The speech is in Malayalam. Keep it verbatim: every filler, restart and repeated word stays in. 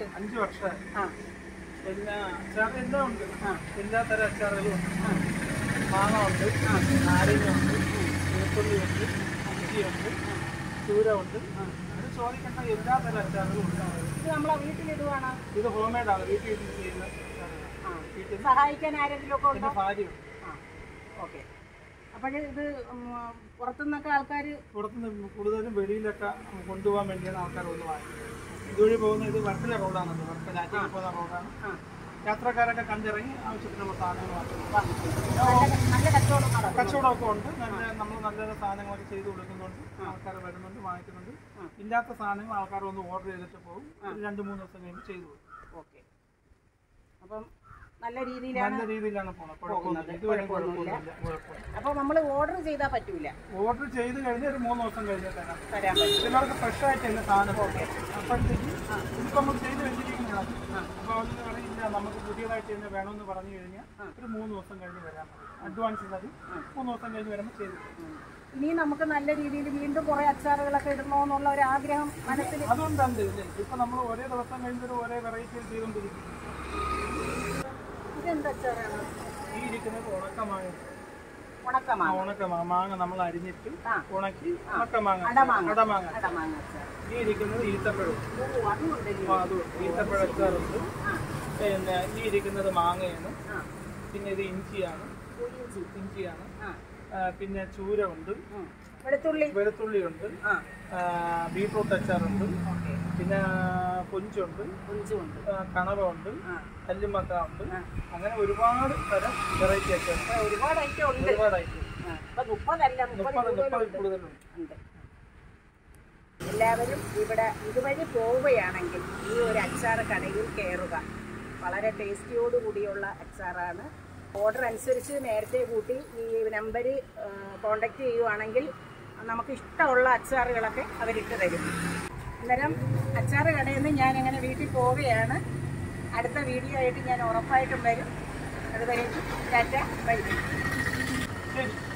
തുടങ്ങിയിട്ട്? അഞ്ച് വർഷം. ആ പിന്നെ അച്ചാർ എല്ലാം ഉണ്ട്. ആ എല്ലാ തരം അച്ചാറുകളും ഉണ്ട്. മാങ്ങ ഉണ്ട്, നാരങ്ങ ഉണ്ട്, വെളുത്തുള്ളി ഉണ്ട്, ഇഞ്ചിയുണ്ട്, ചൂര ഉണ്ട്. അത് ചോദിക്കേണ്ട എല്ലാ തരം അച്ചാറുകളും ഉണ്ടാവും. ഇത് നമ്മളെ വീട്ടിലിടുവാണ്? ഇത് ഹോം മെയ്ഡാണ്, വീട്ടിൽ ചെയ്യുന്ന. സഹായിക്കാൻ ആരെങ്കിലും ഒക്കെ ഉണ്ടോ? ഭാര്യയുണ്ട്. ആ ഓക്കെ. അപ്പോൾ ഇത് പുറത്തുനിന്നൊക്കെ ആൾക്കാർ പുറത്തുനിന്ന് കൂടുതലും വെളിയിലൊക്കെ കൊണ്ടുപോകാൻ വേണ്ടിയാണ് ആൾക്കാർ ഒന്ന് വാങ്ങിക്കുന്നത്. ഇതുവഴി പോകുന്ന ഇത് വർക്കല റോഡാണത്, വർക്കല ആറ്റിൽ പോകുന്ന റോഡാണ്. യാത്രക്കാരൊക്കെ കണ്ടിറങ്ങി ആവശ്യത്തിനുള്ള സാധനങ്ങൾ നല്ല കച്ചവടം കച്ചവടമൊക്കെ ഉണ്ട്. നല്ല നമ്മൾ നല്ല നല്ല സാധനങ്ങളൊക്കെ ചെയ്ത് കൊടുക്കുന്നുണ്ട്. ആൾക്കാർ വരുന്നുണ്ട്, വാങ്ങിക്കുന്നുണ്ട്. ഇല്ലാത്ത സാധനങ്ങൾ ആൾക്കാർ ഒന്ന് ഓർഡർ ചെയ്തിട്ട് പോകും. രണ്ട് മൂന്ന് ദിവസം കഴിഞ്ഞ് ചെയ്തു കൊടുക്കും. ഓക്കെ. അപ്പം നല്ല രീതിയിലാണ് നല്ല രീതിയിലാണ് പോകുന്നത്. ഇതുവരെ കുഴപ്പമില്ല. അപ്പോൾ നമ്മൾ ഓർഡർ ചെയ്താൽ പറ്റൂല? ഓർഡർ ചെയ്ത് കഴിഞ്ഞ് ഒരു മൂന്ന് ദിവസം കഴിഞ്ഞ് തരാം തരാൻ പറ്റും. ചിലർക്ക് ഫ്രഷ് ആയിട്ട് തന്നെ സാധനം. ഓക്കെ. അപ്പോഴത്തേക്ക് ഇതിപ്പോൾ നമ്മൾ ചെയ്ത് വെച്ചിരിക്കുന്നതാണ്. അപ്പോൾ അവർക്ക് അറിയില്ല നമുക്ക് പുതിയതായിട്ട് തന്നെ വേണമെന്ന് പറഞ്ഞു കഴിഞ്ഞാൽ ഒരു മൂന്ന് ദിവസം കഴിഞ്ഞ് വരാൻ പറ്റും. അഡ്വാൻസ് മതി. മൂന്ന് ദിവസം കഴിഞ്ഞ് വരുമ്പോൾ ചെയ്ത് ഇനി നമുക്ക് നല്ല രീതിയിൽ വീണ്ടും കുറേ അച്ചാറുകളൊക്കെ ഇടണമെന്നുള്ള ഒരു ആഗ്രഹം മനസ്സിൽ അതുകൊണ്ടുണ്ട്. ഇപ്പം നമ്മൾ ഒരേ ദിവസം കഴിഞ്ഞൊരു ഒരേ വെറൈറ്റിയിൽ ചെയ്തുകൊണ്ടിരിക്കും. ഇതെന്ത് അച്ചാറാണ് ഈ ഇരിക്കുന്നത്? ഉണക്കമാങ്ങ. ഉണക്കമാങ്ങ. ഉണക്കമാങ്ങ മാങ്ങ നമ്മൾ അരിഞ്ഞിട്ട് ഉണക്കി ഉണക്കമാങ്ങ അടമാങ്ങ. അടമാങ്ങ. അടമാങ്ങ അച്ചാർ. ഈ ഇരിക്കുന്നത് ഈത്തപ്പഴം. അതും ഈത്തപ്പഴ അച്ചാറുണ്ട്. പിന്നെ ഈ ഇരിക്കുന്നത് മാങ്ങയാണ്. പിന്നെ ഇത് ഇഞ്ചിയാണ്. ഇഞ്ചിയാണ്. പിന്നെ ചൂര ഉണ്ട്, വെളുത്തുള്ളി വെളുത്തുള്ളി ഉണ്ട്, ബീട്രൂട്ട് അച്ചാറുണ്ട്, പിന്നെ കൊഞ്ചുണ്ട്, കൊഞ്ചുണ്ട്, കണവ ഉണ്ട്, കല്ലുമക്ക ഉണ്ട്. അങ്ങനെ ഒരുപാട് തരം വെറൈറ്റി അച്ചാർ. ഒരുപാട് ഐറ്റം ഉണ്ട്. ഒരുപാട് ഐറ്റം. മുപ്പതല്ല മുപ്പത് മുപ്പത് കൂടുതലുണ്ട്. എല്ലാവരും ഇവിടെ ഇതുവഴി പോവുകയാണെങ്കിൽ ഈ ഒരു അച്ചാർ കടയിൽ കയറുക. വളരെ ടേസ്റ്റിയോടുകൂടിയുള്ള അച്ചാറാണ്. ഓർഡർ അനുസരിച്ച് നേരത്തെ കൂട്ടി ഈ നമ്പർ കോണ്ടാക്ട് ചെയ്യുവാണെങ്കിൽ നമുക്ക് ഇഷ്ടമുള്ള അച്ചാറുകളൊക്കെ അവരിട്ട് തരും. അന്നേരം അച്ചാർ കടയിൽ നിന്ന് ഞാൻ അങ്ങനെ വീട്ടിൽ പോവുകയാണ്. അടുത്ത വീഡിയോ ആയിട്ട് ഞാൻ ഉറപ്പായിട്ടും വരും. അതുവരെ ടാറ്റ ബൈ.